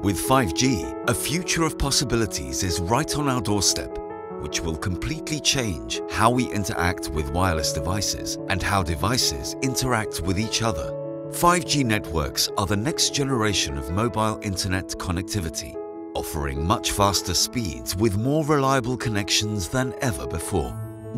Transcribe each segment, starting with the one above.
With 5G, a future of possibilities is right on our doorstep, which will completely change how we interact with wireless devices and how devices interact with each other. 5G networks are the next generation of mobile internet connectivity, offering much faster speeds with more reliable connections than ever before.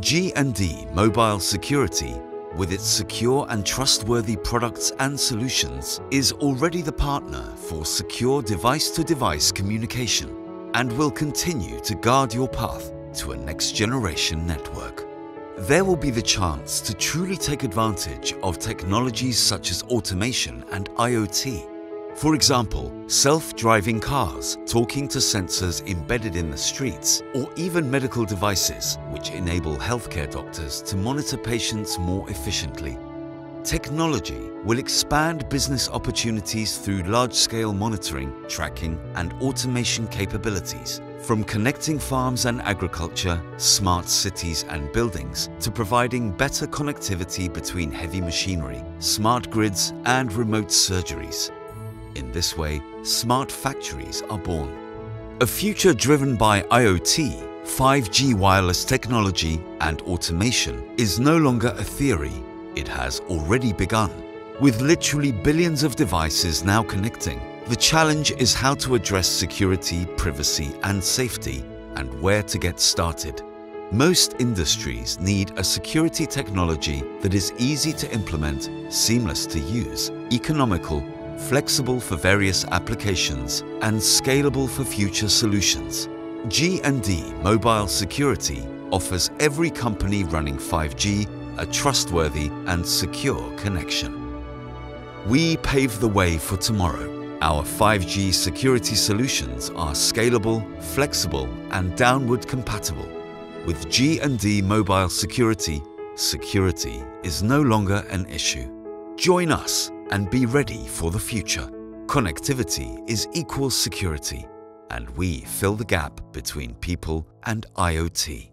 G&D Mobile Security, with its secure and trustworthy products and solutions, is already the partner for secure device-to-device communication and will continue to guard your path to a next-generation network. There will be the chance to truly take advantage of technologies such as automation and IoT. For example, self-driving cars talking to sensors embedded in the streets, or even medical devices which enable healthcare doctors to monitor patients more efficiently. Technology will expand business opportunities through large-scale monitoring, tracking, and automation capabilities, from connecting farms and agriculture, smart cities and buildings, to providing better connectivity between heavy machinery, smart grids, and remote surgeries. In this way, smart factories are born. A future driven by IoT, 5G wireless technology, and automation is no longer a theory. It has already begun. With literally billions of devices now connecting, the challenge is how to address security, privacy, and safety, and where to get started. Most industries need a security technology that is easy to implement, seamless to use, economical, flexible for various applications, and scalable for future solutions. G&D Mobile Security offers every company running 5G a trustworthy and secure connection. We pave the way for tomorrow. Our 5G security solutions are scalable, flexible, and downward compatible. With G&D Mobile Security, security is no longer an issue. Join us and be ready for the future. Connectivity is equals security, and we fill the gap between people and IoT.